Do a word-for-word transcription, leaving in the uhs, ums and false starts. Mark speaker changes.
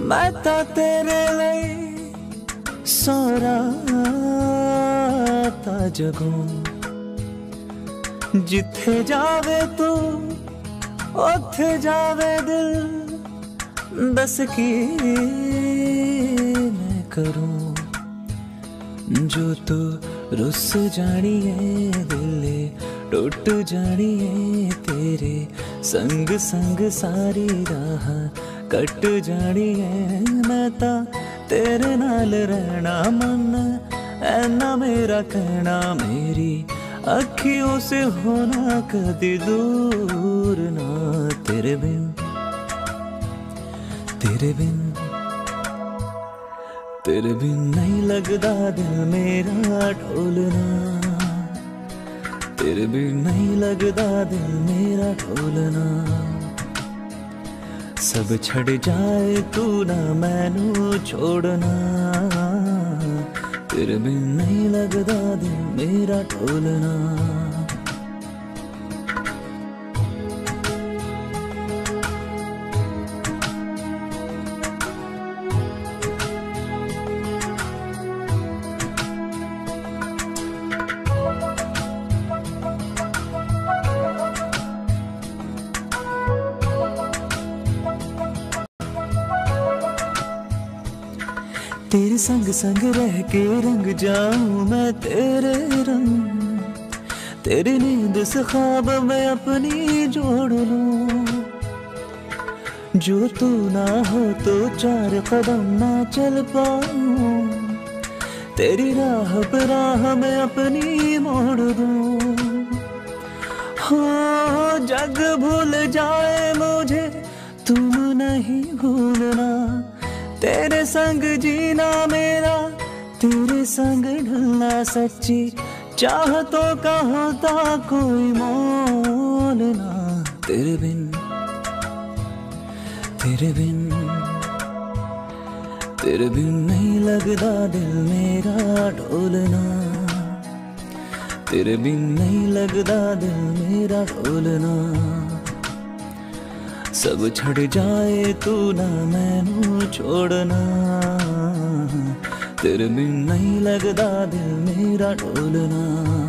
Speaker 1: मैं तां तेरे लिए सौ रातां जगूं, जिथे जावे तू उथे जावे दिल, दस की मैं करूं। जो तू रुस जानी है दिले टुट जानी है, तेरे संग संग सारी राह कट जानी है। मैं तां तेरे नाल रहना मन ऐना मेरा कहना, मेरी अखियों से होना कदी दूर ना। तेरे बिन तेरे बिन तेरे बिन नहीं लगदा दिल मेरा ढोलना, तेरे बिन नहीं लगदा दिल मेरा ढोलना। सब छड़ जाए तू ना मैनू छोड़ना, तेरे बिन नहीं लगदा दिल मेरा ढोलना। तेरे संग संग रह के रंग जाऊं मैं तेरे रंग, तेरी नींद से ख्वाब मैं अपनी जोड़ लूं। जो तू ना हो तो चार कदम ना चल पाऊं, तेरी राह पे राह मैं अपनी मोड़ दूं। हो जग भूल जाए मुझे तुम नहीं भूलना, तेरे संग जीना मेरा तेरे संग ढलना। सच्ची चाहतों का होता कोई मोल ना। तेरे बिन तेरे बिन तेरे बिन नहीं लगदा दिल मेरा ढोलना, तेरे बिन नहीं लगदा दिल मेरा ढोलना। सब छड़ जाए तू ना मैनू छोड़ना, तेरे बिन नहीं लगदा दिल मेरा ढोलना।